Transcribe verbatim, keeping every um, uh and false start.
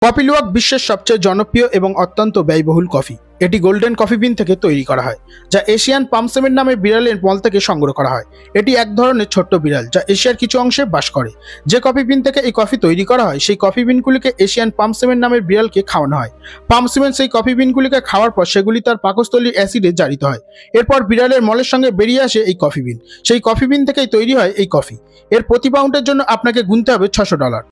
Coffee luwak বিশ্বের সবচেয়ে জনপ্রিয় এবং অত্যন্ত ব্যয়বহুল কফি। এটি গোল্ডেন কফি বিন থেকে তৈরি করা হয়, যা এশিয়ান পামসেমেন নামে বিড়ালের মল থেকে সংগ্রহ করা হয়। এটি এক ধরনের ছোট্ট বিড়াল যা এশিয়ার কিছু অংশে বাস করে। যে কফি বিন থেকে এই কফি তৈরি করা হয়, সেই কফি বিনগুলিকে এশিয়ান পামসেমেন নামের বিড়ালকে খাওয়ানো হয়। পামসেমেন সেই কফি বিনগুলিকে খাওয়ার পর সেগুলি তার পাকস্থলীর অ্যাসিডে জারিত হয়। এরপর বিড়ালের মলের সঙ্গে বেরিয়ে আসে এই কফি বিন। সেই কফি বিন থেকেই তৈরি হয় এই কফি। এর প্রতি পাউন্ডের জন্য আপনাকে গুনতে হবে ছশো ডলার।